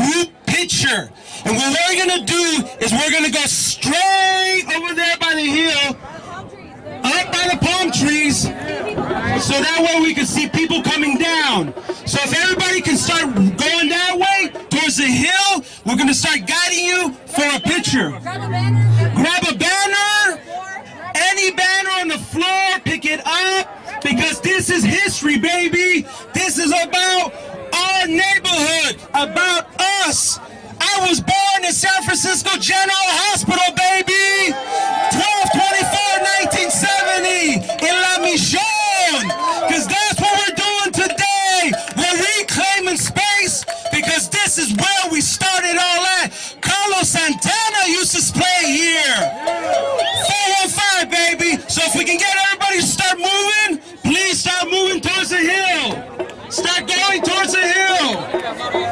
group picture. And what we're gonna do is we're gonna go straight over there by the hill, up by the palm trees, so that way we can see people coming down. So if everybody can start going that way towards the hill, we're gonna start guiding you for a picture. Grab a banner, any banner on the floor, pick it up, because this is history, baby. This is about our neighborhood, about us. I was born in San Francisco General Hospital, baby. 12/24/1970 in La Mission. Because that's what we're doing today. We're reclaiming space because this is where we started all at. Carlos Santana used to play here. 415, baby. So if we can get everybody to start moving, please start moving towards the hill. Start going towards the hill.